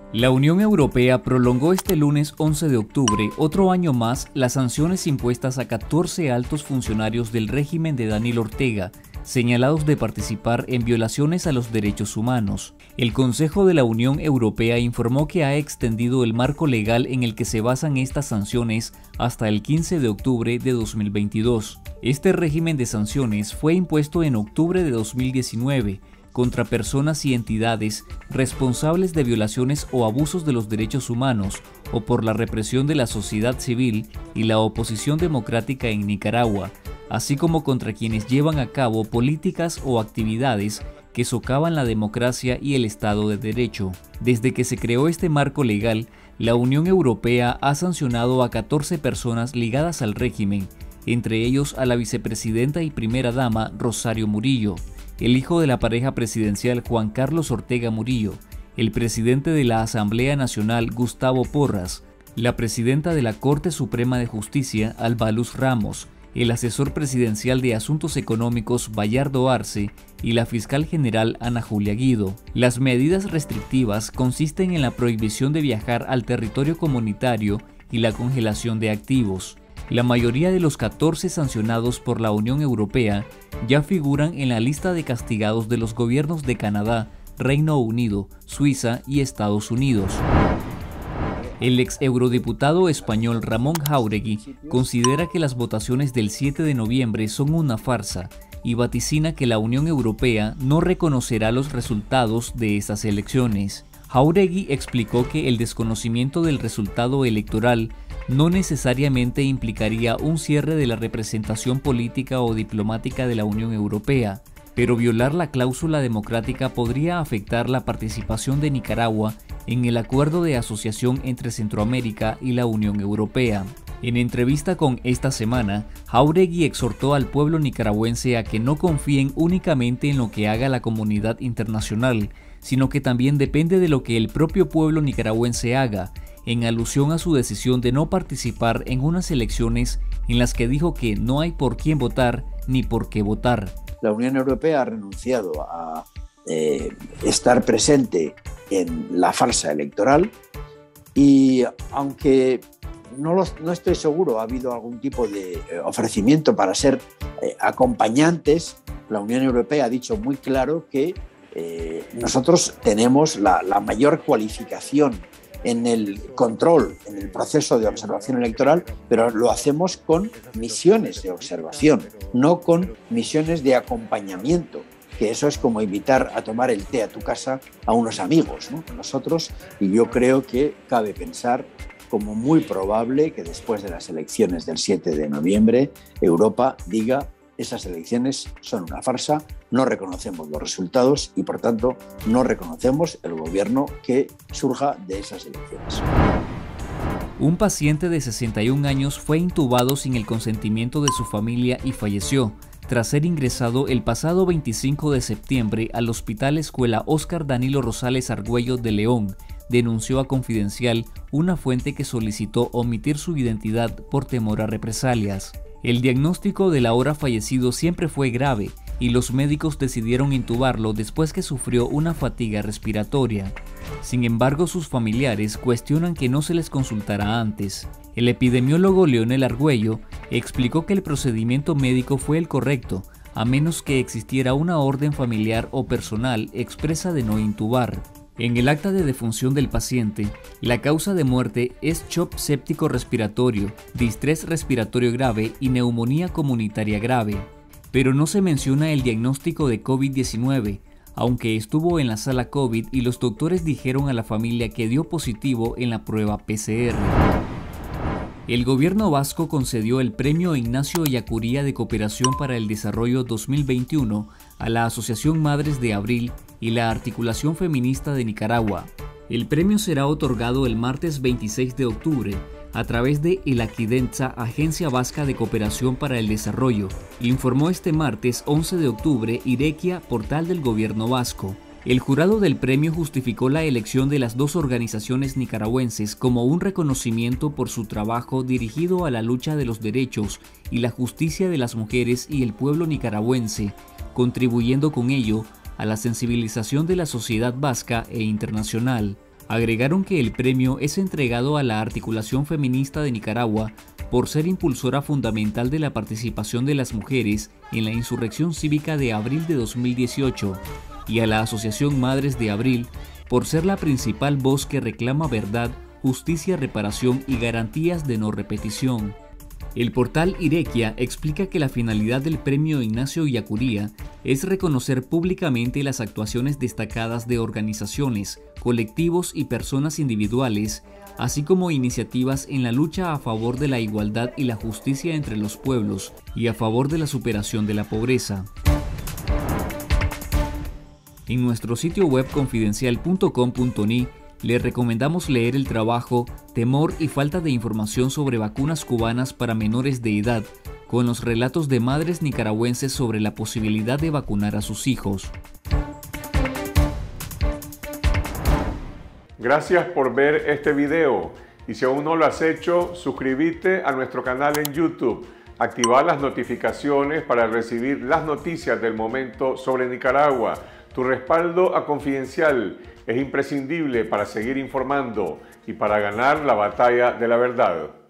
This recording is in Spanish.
La Unión Europea prolongó este lunes 11 de octubre, otro año más, las sanciones impuestas a 14 altos funcionarios del régimen de Daniel Ortega, señalados de participar en violaciones a los derechos humanos. El Consejo de la Unión Europea informó que ha extendido el marco legal en el que se basan estas sanciones hasta el 15 de octubre de 2022. Este régimen de sanciones fue impuesto en octubre de 2019, contra personas y entidades responsables de violaciones o abusos de los derechos humanos o por la represión de la sociedad civil y la oposición democrática en Nicaragua, así como contra quienes llevan a cabo políticas o actividades que socavan la democracia y el Estado de Derecho. Desde que se creó este marco legal, la Unión Europea ha sancionado a 14 personas ligadas al régimen, entre ellos a la vicepresidenta y primera dama Rosario Murillo, el hijo de la pareja presidencial Juan Carlos Ortega Murillo, el presidente de la Asamblea Nacional Gustavo Porras, la presidenta de la Corte Suprema de Justicia Alba Luz Ramos, el asesor presidencial de Asuntos Económicos Bayardo Arce y la fiscal general Ana Julia Guido. Las medidas restrictivas consisten en la prohibición de viajar al territorio comunitario y la congelación de activos. La mayoría de los 14 sancionados por la Unión Europea ya figuran en la lista de castigados de los gobiernos de Canadá, Reino Unido, Suiza y Estados Unidos. El ex eurodiputado español Ramón Jáuregui considera que las votaciones del 7 de noviembre son una farsa y vaticina que la Unión Europea no reconocerá los resultados de esas elecciones. Jáuregui explicó que el desconocimiento del resultado electoral no necesariamente implicaría un cierre de la representación política o diplomática de la Unión Europea, pero violar la cláusula democrática podría afectar la participación de Nicaragua en el acuerdo de asociación entre Centroamérica y la Unión Europea. En entrevista con Esta Semana, Jáuregui exhortó al pueblo nicaragüense a que no confíen únicamente en lo que haga la comunidad internacional, sino que también depende de lo que el propio pueblo nicaragüense haga, en alusión a su decisión de no participar en unas elecciones en las que dijo que no hay por quién votar ni por qué votar. La Unión Europea ha renunciado a estar presente en la farsa electoral y aunque no estoy seguro, ha habido algún tipo de ofrecimiento para ser acompañantes, la Unión Europea ha dicho muy claro que nosotros tenemos la mayor cualificación en el control, en el proceso de observación electoral, pero lo hacemos con misiones de observación, no con misiones de acompañamiento, que eso es como invitar a tomar el té a tu casa a unos amigos, ¿no? Nosotros, y yo creo que cabe pensar como muy probable que después de las elecciones del 7 de noviembre, Europa diga: esas elecciones son una farsa, no reconocemos los resultados y, por tanto, no reconocemos el gobierno que surja de esas elecciones. Un paciente de 61 años fue intubado sin el consentimiento de su familia y falleció, tras ser ingresado el pasado 25 de septiembre al Hospital Escuela Óscar Danilo Rosales Argüello de León, denunció a Confidencial una fuente que solicitó omitir su identidad por temor a represalias. El diagnóstico del ahora fallecido siempre fue grave y los médicos decidieron intubarlo después que sufrió una fatiga respiratoria. Sin embargo, sus familiares cuestionan que no se les consultara antes. El epidemiólogo Leonel Argüello explicó que el procedimiento médico fue el correcto, a menos que existiera una orden familiar o personal expresa de no intubar. En el acta de defunción del paciente, la causa de muerte es shock séptico respiratorio, distrés respiratorio grave y neumonía comunitaria grave. Pero no se menciona el diagnóstico de COVID-19, aunque estuvo en la sala COVID y los doctores dijeron a la familia que dio positivo en la prueba PCR. El gobierno vasco concedió el Premio Ignacio Ellacuría de Cooperación para el Desarrollo 2021 a la Asociación Madres de Abril y la Articulación Feminista de Nicaragua. El premio será otorgado el martes 26 de octubre a través de Elaquidenza, Agencia Vasca de Cooperación para el Desarrollo, informó este martes 11 de octubre Irequia, portal del gobierno vasco. El jurado del premio justificó la elección de las dos organizaciones nicaragüenses como un reconocimiento por su trabajo dirigido a la lucha de los derechos y la justicia de las mujeres y el pueblo nicaragüense, contribuyendo con ello a la sensibilización de la sociedad vasca e internacional. Agregaron que el premio es entregado a la Articulación Feminista de Nicaragua por ser impulsora fundamental de la participación de las mujeres en la insurrección cívica de abril de 2018 y a la Asociación Madres de Abril por ser la principal voz que reclama verdad, justicia, reparación y garantías de no repetición. El portal Irequia explica que la finalidad del premio Ignacio Ellacuría es reconocer públicamente las actuaciones destacadas de organizaciones, colectivos y personas individuales, así como iniciativas en la lucha a favor de la igualdad y la justicia entre los pueblos y a favor de la superación de la pobreza. En nuestro sitio web confidencial.com.ni le recomendamos leer el trabajo Temor y falta de información sobre vacunas cubanas para menores de edad, con los relatos de madres nicaragüenses sobre la posibilidad de vacunar a sus hijos. Gracias por ver este video y si aún no lo has hecho, suscríbete a nuestro canal en YouTube, activar las notificaciones para recibir las noticias del momento sobre Nicaragua. Tu respaldo a Confidencial es imprescindible para seguir informando y para ganar la batalla de la verdad.